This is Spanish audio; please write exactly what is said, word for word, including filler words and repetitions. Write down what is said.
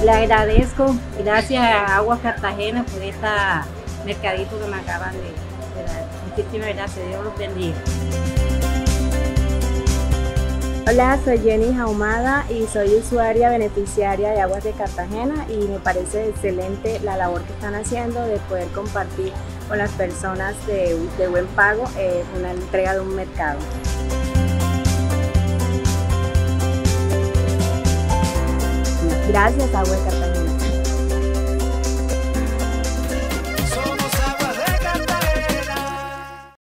Le agradezco, gracias a Aguas Cartagena por este mercadito que me acaban de, de dar. Muchísimas gracias, Dios los bendiga. Hola, soy Jenny Ahumada y soy usuaria beneficiaria de Aguas de Cartagena y me parece excelente la labor que están haciendo de poder compartir con las personas de, de buen pago eh, una entrega de un mercado. Gracias, Aguas de Cartagena.